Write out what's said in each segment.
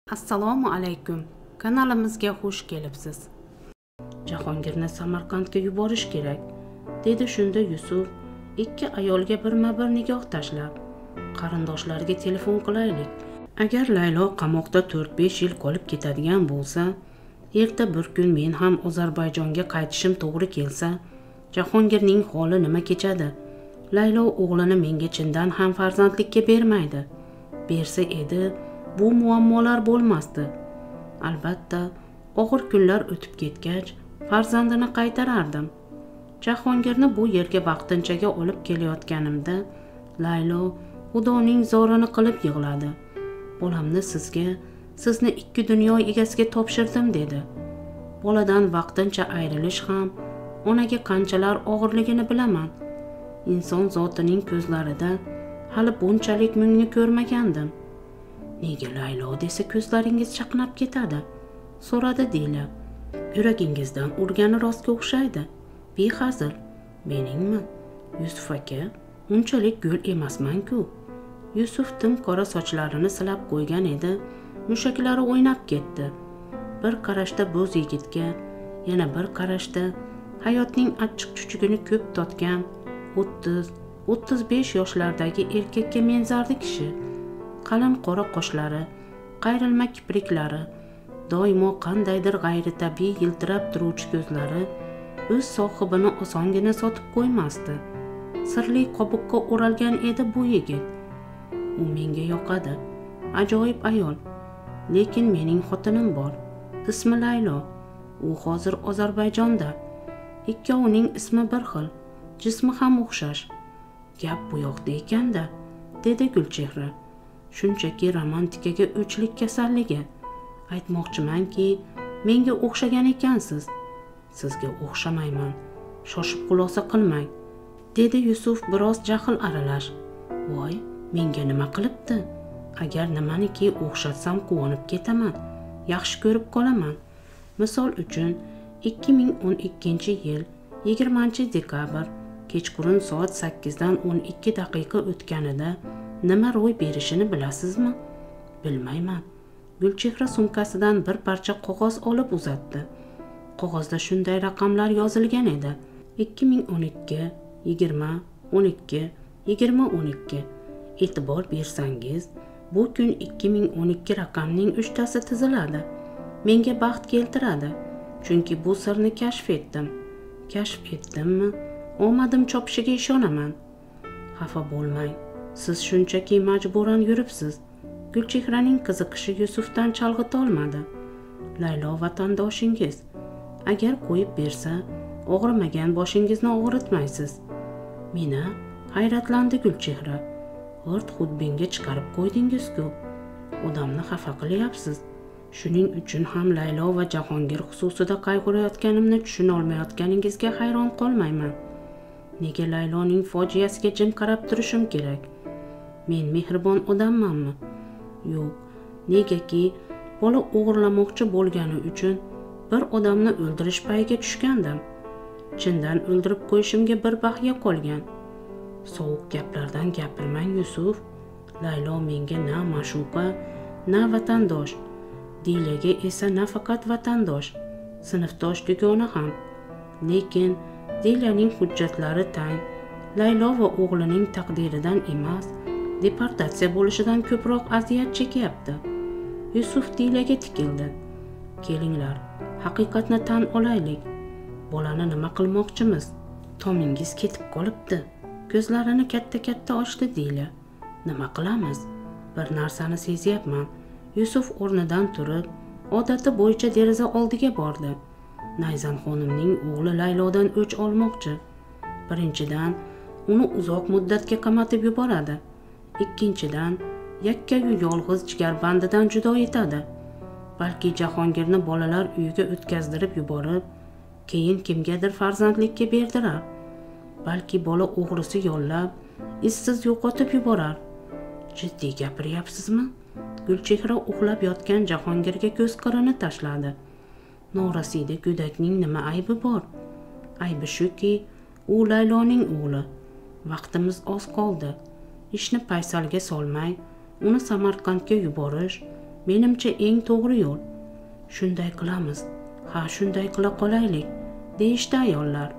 Assalomu alaykum. Kanalimizga xush kelibsiz. Jahongirni Samarqandga yuborish kerak, dedi shunda Yusuf ikki ayolga birma-bir nigoh tashlab. Qarindoshlarga telefon qilaylik. Agar Laylo qamoqda 4-5 yil qolib ketadigan bo'lsa, erta bir kun men ham Ozarbayjonga qaytishim to'g'ri kelsa, Jahongirning holi nima kechadi? Laylo o'g'lini menga chindan ham farzandlikka bermaydi. Bersa edi, bu muammolar bo'lmasdi. Albatta, og'ir kunlar o'tib ketgach, farzandini qaytarardim. Jahongirni bu yerga vaqtinchaga olib kelayotganimda, Laylo Xudoning zorini qilib yig'ladi. Bolamni sizga, sizni ikki dunyo egasiga topshirdim dedi. Boladan vaqtincha ayrilish ham onaga qanchalar og'irligini bilaman. Inson zotining ko'zlarida hali bunchalik mungni ko'rmagandim. Nega Laylo desa ko'zlaringiz chaqnab ketadi? So'radi Dila. Yuragingizdan urgani rostga o'xshaydi. Behazil. Meningmi? Yusuf aka, unchalik gul emasman-ku. Yusuf tim qora sochlarini silab qo'ygan edi, mushaklari o'ynab ketdi. Bir qarashda bo'z yigitga, yana bir qarashda hayotning achchiq chuchugini ko'p totgan 30-35 yoshlardagi erkakka menzardi kishi. Qalin qora qoshlari, qayrilma kipriklari, doimo qandaydir g'ayritabiiy yiltirab turuvchi ko'zlari o'z sohibini osongina sotib qo'ymasdi. Sirli qobiqqa o'ralgan edi bu yigit. U menga yoqadi. Ajoyib ayol. Lekin mening xotinim bor. Ismi Laylo. U hozir Ozarbayjonda. Ikkovining ismi bir xil, jismi ham o'xshash. Gap bu yoqda ekanda, dedi Gulchehra. Shunchaki romantikaga o'chlik kasalligi. Aytmoqchimanki, menga o'xshagan ekansiz. Sizga o'xshamayman. Shoshib xulosa qilmang, dedi Yusuf biroz jahl aralash. Voy, menga nima qilibdi? Agar nimaniki o'xshatsam quvonib ketaman, yaxshi ko'rib qolaman. Misol uchun 2012-yil 20-dekabr kechqurun soat 8dan 12 daqiqa o'tganida nima ro'y berishini bilasizmi? Bilmayman. Gulchehra sumkasidan bir parcha qog'oz olib uzatdi. Qog'ozda shunday raqamlar yozilgan edi: 2012, 20, 12, 2012. E'tibor bersangiz, bu kun 2012 raqamning 3tasi tiziladi. Menga baxt keltiradi, chunki bu sirni kashf etdim. Kashf etdimmi? Omadim chopishiga ishonaman. Xafa bo'lmang. Siz shunchaki majburan yuribsiz. Gulchehraning qiziqishi Yusufdan chalg'ita olmadi. Laylo vatandoshingiz. Agar qo'yib bersa, og'rimagan boshingizni og'ritmaysiz. Meni hayratlandi Gulchehra. G'irt xudbinga chiqarib qo'ydingiz-ku. Odamni xafa qilyapsiz. Shuning uchun ham Laylo va Jahongir xususida qayg'urayotganimni tushuna olmayotganingizga hayron qolmayman. Nega Layloning fojiasiga jim qarab turishim kerak? Men mehribon odammanmi? Yo'q. Negaki bola o'g'irlamoqchi bo'lgani uchun bir odamni o'ldirish payiga tushgandim. Chindan o'ldirib qo'yishimga bir bahya qolgan. Sovuq gaplardan gapirmang Yusuf. Laylo menga na ma'shuqa, na vatandosh. Dilaga esa nafaqat vatandosh, sinfdosh dugona ham. Lekin Dilaning hujjatlari tang, Laylo va o'g'lining taqdiridan emas, deportatsiya bo'lishidan ko'proq aziyat chekyapti. Yusuf Dilaga tikildi. Kelinglar, haqiqatni tan olaylik. Bolani nima qilmoqchimiz? Tomingiz ketib qolibdi. Ko'zlarini katta-katta ochdi Dila. Nima qilamiz? Bir narsani sezyapman. Yusuf o'rnidan turib, odati bo'yicha deraza oldiga bordi. Nayzan xonimning o'g'li Laylodan o'ch olmoqchi. Birinchidan, uni uzoq muddatga qamatib yuboradi. Ikkinchidan, yakkayu yolg'iz jigarbandidan judo etadi. Balki Jahongirni bolalar uyiga o'tkazdirib yuborib, keyin kimgadir farzandlikka berdirar. Balki bola o'g'risi yollab, izsiz yo'qotib yuborar. Jiddiy gapiryapsizmi? Gulchehra uxlab yotgan Jahongirga ko'z qirini tashladi. Norasida go'dakning nima aybi bor? Aybi shuki, u Layloning o'g'li. Vaqtimiz oz qoldi. Ishni paysalga solmay, uni Samarqandga yuborish, menimcha eng to'g'ri yo'l. Shunday qilamiz. Ha, shunday qila qolaylik, deyishdi ayollar.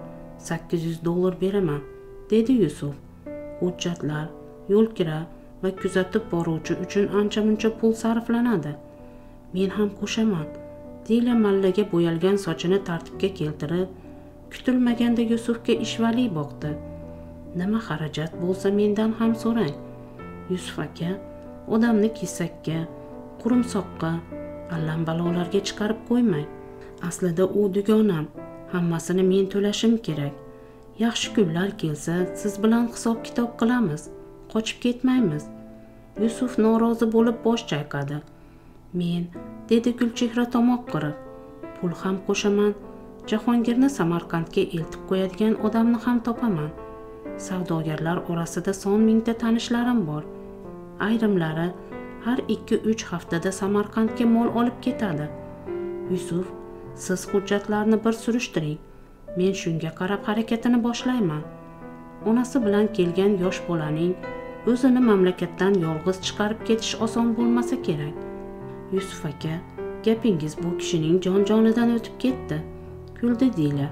$800 beraman, dedi Yusuf. Hujjatlar, yo'l kira va kuzatib boruvchi uchun ancha-muncha pul sarflanadi. Men ham qo'shaman. Dila mallaga bo'yalgan sochini tartibga keltirib, kutilmaganda Yusufga ishvali boqdi. Nima xarajat bo'lsa mendan ham so'rang. Yusuf aka, odamni kesakka, qurumsoqqa, allambalolarga chiqarib qo'ymang. Aslida u dugonam, hammasini men to'lashim kerak. Yaxshi kunlar kelsa, siz bilan hisob-kitob qilamiz, qochib ketmaymiz. Yusuf norozi bo'lib bosh chayqadi. Men, dedi Gulchehra tomoq qirib, pul ham qo'shaman. Jahongirni Samarqandga eltib qo'yadigan odamni ham topaman. Savdogarlar orasida son mingta tanishlarim bor. Ayrimlari har 2-3 haftada Samarqandga mol olib ketadi. Yusuf, siz hujjatlarni bir surishtiring. Men shunga qarab harakatini boshlayman. Onasi bilan kelgan yosh bolaning o'zini mamlakatdan yolg'iz chiqarib ketish oson bo'lmasa kerak. Yusuf aka, gapingiz bu kishining jon-jonidan o'tib ketdi, kuldi Dila.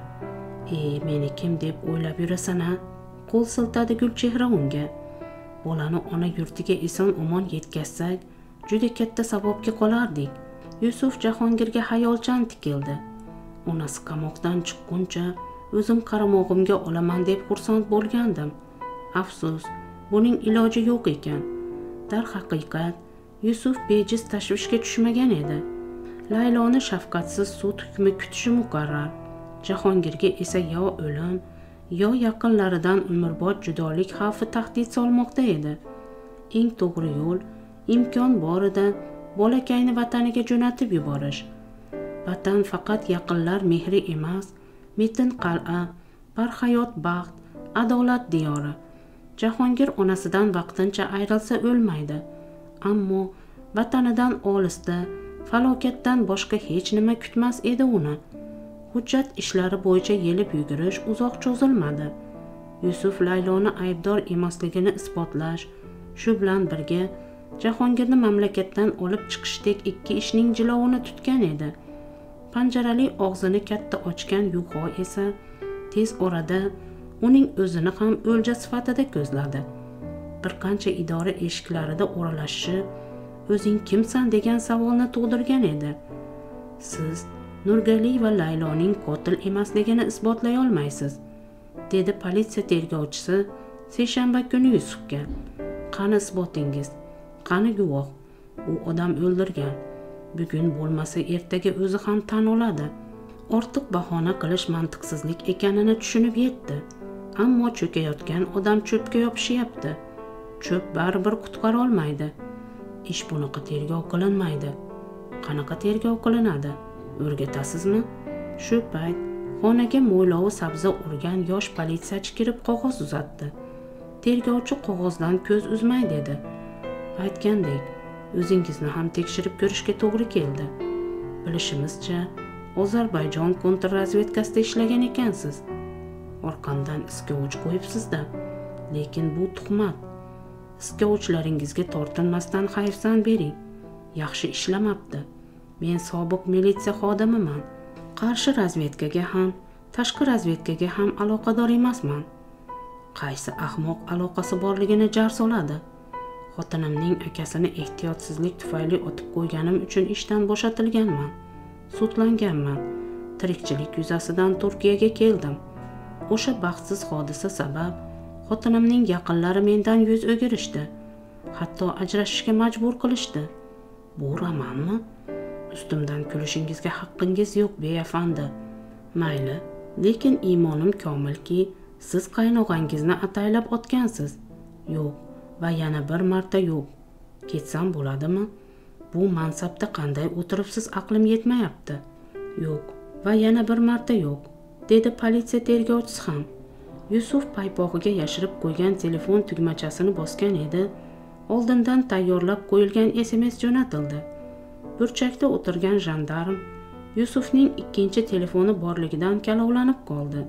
Meni kim deb o'ylab yurasan-a? Qo'l siltadi Gulchehra unga. Bolani ona yurtiga eson-omon yetkazsak, juda katta savobga qolardik. Yusuf Jahongirga xayolchan tikildi. Onasi qamoqdan chiqquncha o'zim qaramog'imga olaman deb xursand bo'lgandim. Afsus, buning iloji yo'q ekan. Darhaqiqat, Yusuf bejiz tashvishga tushmagan edi. Layloni shafqatsiz sud hukmi kutishi muqarrar. Jahongirga esa yo o'lim, yo yaqinlaridan umrbod judolik xavfi tahdid solmoqda edi. Eng to'g'ri yo'l imkon borida bolakayni vataniga jo'natib yuborish. Vatan faqat yaqinlar mehri emas, metin qal'a, barhayot baxt, adolat diyori. Jahongir onasidan vaqtincha ayrilsa o'lmaydi, ammo vatanidan olisda falokatdan boshqa hech nima kutmas edi uni. Hujjat ishlari bo'yicha yelib yugurish uzoq cho'zilmadi. Yusuf Layloni aybdor emasligini isbotlash, shu bilan birga Jahongirni mamlakatdan olib chiqishdek ikki ishning jilovini tutgan edi. Panjarali og'zini katta ochgan Yuho esa tez orada uning o'zini ham o'lja sifatida ko'zladi. Bir qancha idora eshiklarida o'ralashishi o'zing kimsan degan savolni tug'dirgan edi. Siz Nurgali va Layloning qotil emasligini isbotlay olmaysiz, dedi politsiya tergovchisi seshanba kuni Yusufga. Qani isbotingiz? Qani guvoh? U odam o'ldirgan. Bugun bo'lmasa ertaga o'zi ham tan oladi. Ortiq bahona qilish mantiqsizlik ekanini tushunib yetdi. Ammo cho'kayotgan odam cho'pga yopishyapti. Cho'p baribir qutqara olmaydi. Ish bunaqa tergov qilinmaydi. Qanaqa tergov qilinadi? O'rgatasizmi? Shu payt xonaga mo'ylovi sabzi urgan yosh politsiyachi kirib qog'oz uzatdi. Tergovchi qog'ozdan ko'z uzmay dedi. Aytgandek, o'zingizni ham tekshirib ko'rishga to'g'ri keldi. Bilishimizcha, Ozarbayjon kontrrazvedkasida ishlagan ekansiz. Orqamdan iskovuch qo'yibsiz-da. Lekin bu tuhmat. Iskovuchlaringizga tortinmasdan hayfsan bering. Yaxshi ishlamabdi. Men sobiq militsiya xodimiman. Qarshi razvedkaga ham, tashqi razvedkaga ham aloqador emasman. Qaysi ahmoq aloqasi borligini jar soladi. Xotinimning akasini ehtiyotsizlik tufayli otib qo'yganim uchun ishdan bo'shatilganman. Sudlanganman. Tirikchilik yuzasidan Turkiyaga keldim. O'sha baxtsiz hodisa sabab xotinimning yaqinlari mendan yuz o'girishdi. Hatto ajrashishga majbur qilishdi. Bu romanmi? Ustimdan kulishingizga haqqingiz yo'q, beyafandi. Mayli, lekin iymonim komilki, siz qaynog'angizni ataylab otgansiz. Yo'q, va yana bir marta yo'q. Ketsam bo'ladimi? Bu mansabda qanday o'tiribsiz aqlim yetmayapti. Yo'q, va yana bir marta yo'q, dedi politsiya tergovchisi ham. Yusuf paypog'iga yashirib qo'ygan telefon tugmachasini bosgan edi. Oldindan tayyorlab qo'yilgan SMS jo'natildi. Burchakda o'tirgan jandarm Yusufning ikkinchi telefoni borligidan kalovlanib qoldi.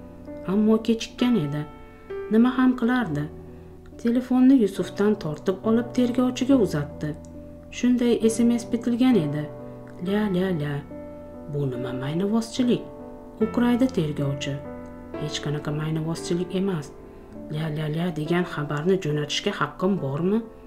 Ammo kechikkan edi. Nima ham qilardi? Telefonni Yusufdan tortib olib tergovchiga uzatdi. shunday SMS bitilgan edi. La. Bu nima maynavozchilik? O'qraydi tergovchi. Hech qanaqa maynavozchilik emas. La degan xabarni jo'natishga haqqim bormi?